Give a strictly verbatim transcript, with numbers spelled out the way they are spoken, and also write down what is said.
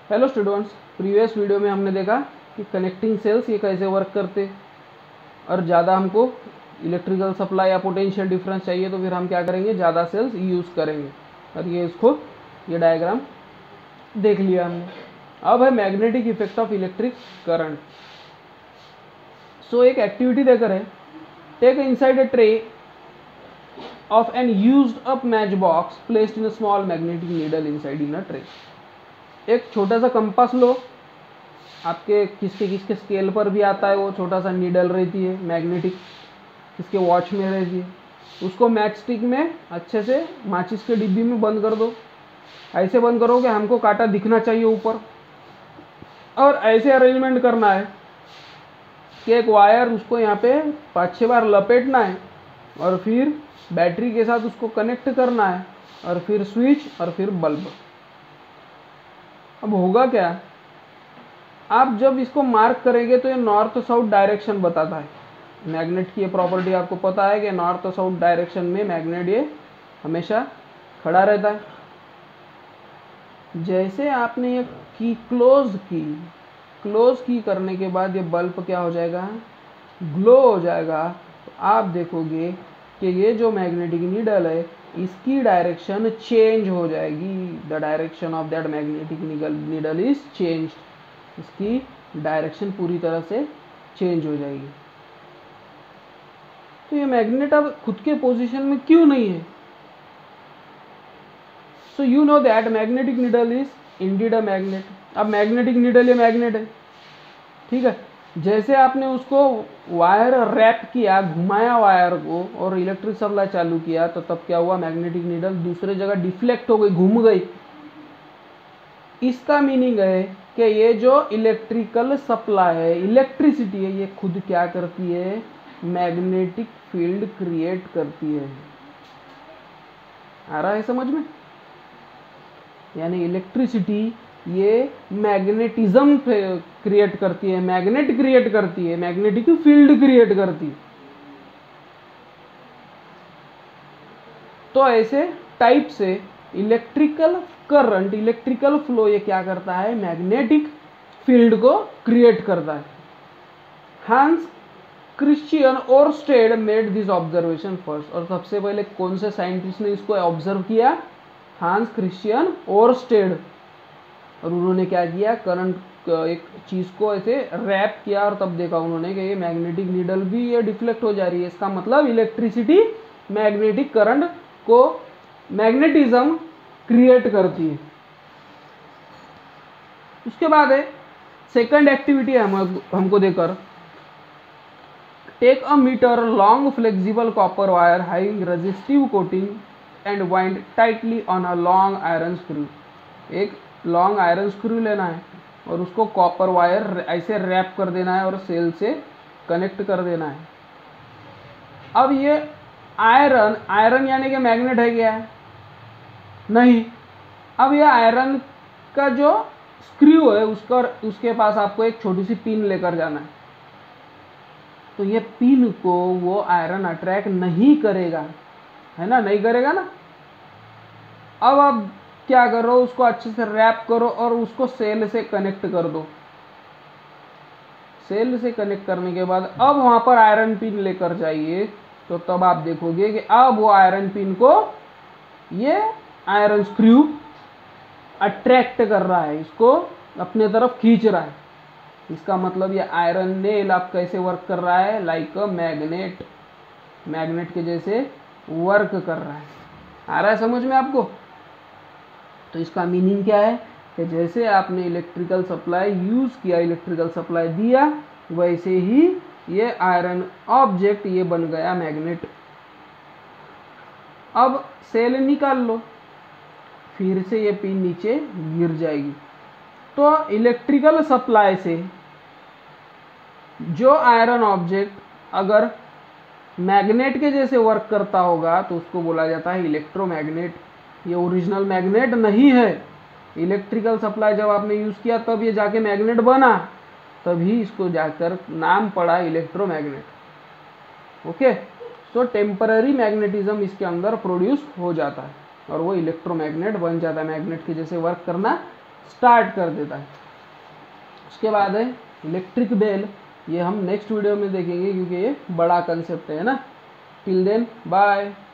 Hello students, previous video में हमने देखा कि कनेक्टिंग सेल्स ये कैसे वर्क करते, और ज़्यादा हमको इलेक्ट्रिकल सप्लाई या पोटेंशियल डिफरेंस चाहिए तो फिर हम क्या करेंगे, ज़्यादा सेल्स यूज़ करेंगे। और ये इसको ये डायग्राम देख लिया हमने। अब है magnetic effect of electric current. So एक एक्टिविटी देकर है, take inside a tray of an used up matchbox placed in a small magnetic needle inside in a tray। एक छोटा सा कंपास लो, आपके किसके किसके स्केल पर भी आता है, वो छोटा सा नीडल रहती है मैग्नेटिक, किसके वॉच में रहती है। उसको मैच स्टिक में अच्छे से माचिस के डिब्बी में बंद कर दो। ऐसे बंद करो कि हमको कांटा दिखना चाहिए ऊपर, और ऐसे अरेंजमेंट करना है कि एक वायर उसको यहाँ पे पाँच छः बार लपेटना है, और फिर बैटरी के साथ उसको कनेक्ट करना है, और फिर स्विच, और फिर बल्ब। अब होगा क्या, आप जब इसको मार्क करेंगे तो ये नॉर्थ साउथ डायरेक्शन बताता है। मैग्नेट की ये प्रॉपर्टी आपको पता है कि नॉर्थ साउथ डायरेक्शन में मैग्नेट ये हमेशा खड़ा रहता है। जैसे आपने ये की क्लोज की क्लोज की करने के बाद ये बल्ब क्या हो जाएगा, ग्लो हो जाएगा। तो आप देखोगे कि ये जो मैग्नेटिक नीडल है इसकी डायरेक्शन चेंज हो जाएगी। The direction of that magnetic needle is change. इसकी डायरेक्शन पूरी तरह से चेंज हो जाएगी। तो ये मैग्नेट अब खुद के पोजीशन में क्यों नहीं है? So you know that magnetic needle is indeed a magnet. अब मैग्नेटिक नीडल ये मैग्नेट है, ठीक है। जैसे आपने उसको वायर रैप किया, घुमाया वायर को, और इलेक्ट्रिक सप्लाई चालू किया, तो तब क्या हुआ, मैग्नेटिक नीडल दूसरे जगह डिफ्लेक्ट हो गई, घूम गई। इसका मीनिंग है कि ये जो इलेक्ट्रिकल सप्लाई है, इलेक्ट्रिसिटी है, ये खुद क्या करती है, मैग्नेटिक फील्ड क्रिएट करती है। आ रहा है समझ में? यानी इलेक्ट्रिसिटी ये मैग्नेटिज्म क्रिएट करती है, मैग्नेट क्रिएट करती है, मैग्नेटिक फील्ड क्रिएट करती है। तो ऐसे टाइप से इलेक्ट्रिकल करंट, इलेक्ट्रिकल फ्लो ये क्या करता है, मैग्नेटिक फील्ड को क्रिएट करता है। Hans Christian Oersted made this observation first. और सबसे पहले कौन से साइंटिस्ट ने इसको ऑब्जर्व किया? Hans Christian Oersted. और उन्होंने क्या किया, करंट एक चीज़ को ऐसे रैप किया, और तब देखा उन्होंने कि ये मैग्नेटिक नीडल भी ये डिफ्लेक्ट हो जा रही है। इसका मतलब इलेक्ट्रिसिटी मैग्नेटिक करंट को, मैग्नेटिज्म क्रिएट करती है। उसके बाद है सेकंड एक्टिविटी है हम हमको देकर, take a meter long flexible copper wire having resistive coating and wind tightly on a long iron screw. एक लॉन्ग आयरन स्क्रू लेना है और उसको कॉपर वायर ऐसे रैप कर देना है और सेल से कनेक्ट कर देना है। अब ये आयरन, आयरन यानी कि मैग्नेट है क्या है? नहीं। अब ये आयरन का जो स्क्रू है उसका, उसके पास आपको एक छोटी सी पिन लेकर जाना है। तो ये पिन को वो आयरन अट्रैक्ट नहीं करेगा, है ना, नहीं करेगा ना। अब आप क्या करो, उसको अच्छे से रैप करो और उसको सेल से कनेक्ट कर दो। सेल से कनेक्ट करने के बाद अब वहां पर आयरन पिन लेकर जाइए, तो तब आप देखोगे कि अब वो आयरन पिन को ये आयरन स्क्रू अट्रैक्ट कर रहा है, इसको अपने तरफ खींच रहा है। इसका मतलब ये आयरन नेल आप कैसे वर्क कर रहा है, लाइक अ मैग्नेट, मैग्नेट के जैसे वर्क कर रहा है। आ रहा है समझ में आपको? तो इसका मीनिंग क्या है कि जैसे आपने इलेक्ट्रिकल सप्लाई यूज़ किया, इलेक्ट्रिकल सप्लाई दिया, वैसे ही ये आयरन ऑब्जेक्ट ये बन गया मैग्नेट। अब सेल निकाल लो, फिर से ये पिन नीचे गिर जाएगी। तो इलेक्ट्रिकल सप्लाई से जो आयरन ऑब्जेक्ट अगर मैग्नेट के जैसे वर्क करता होगा तो उसको बोला जाता है इलेक्ट्रोमैग्नेट। ये ओरिजिनल मैग्नेट नहीं है। इलेक्ट्रिकल सप्लाई जब आपने यूज़ किया तब ये जाके मैग्नेट बना, तभी इसको जाकर नाम पड़ा electromagnet. Okay, so temporary magnetism इसके अंदर प्रोड्यूस हो जाता है और वो इलेक्ट्रोमैग्नेट बन जाता है, मैग्नेट के जैसे वर्क करना स्टार्ट कर देता है। उसके बाद है इलेक्ट्रिक बेल, ये हम नेक्स्ट वीडियो में देखेंगे क्योंकि ये बड़ा कंसेप्ट है ना। Till then bye.